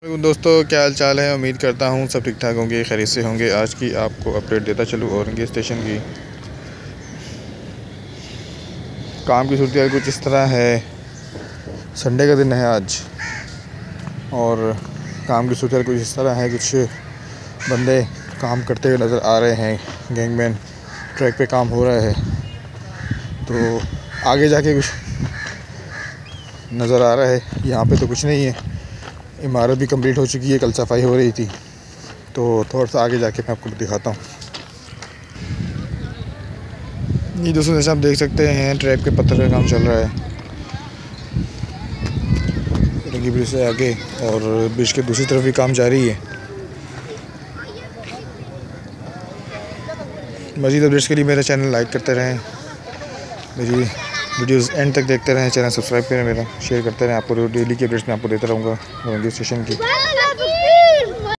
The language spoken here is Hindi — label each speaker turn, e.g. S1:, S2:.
S1: दोस्तों, क्या हाल चाल है। उम्मीद करता हूँ सब ठीक ठाक होंगे, खैरियत से होंगे। आज की आपको अपडेट देता चलूँ औरंगी स्टेशन की। काम की सूरत कुछ इस तरह है। संडे का दिन है आज और काम की सूरत कुछ इस तरह है। कुछ बंदे काम करते हुए नज़र आ रहे हैं। गैंगमैन ट्रैक पे काम हो रहा है, तो आगे जाके कुछ नज़र आ रहा है। यहाँ पे तो कुछ नहीं है। इमारत भी कंप्लीट हो चुकी है, कल सफाई हो रही थी। तो थोड़ा सा आगे जाके मैं आपको दिखाता हूँ। ये दोस्तों, जैसे आप देख सकते हैं, ट्रैक के पत्थर का काम चल रहा है औरंगी ब्रिज से आगे, और ब्रिज के दूसरी तरफ भी काम जारी है। मज़ीद अपडेट्स के लिए मेरा चैनल लाइक करते रहें, मेरी वीडियोस एंड तक देखते रहें, चैनल सब्सक्राइब करें, मेरा शेयर करते रहें। आपको डेली की अपडेट्स मैं आपको देता रहूँगा औरंगी स्टेशन की।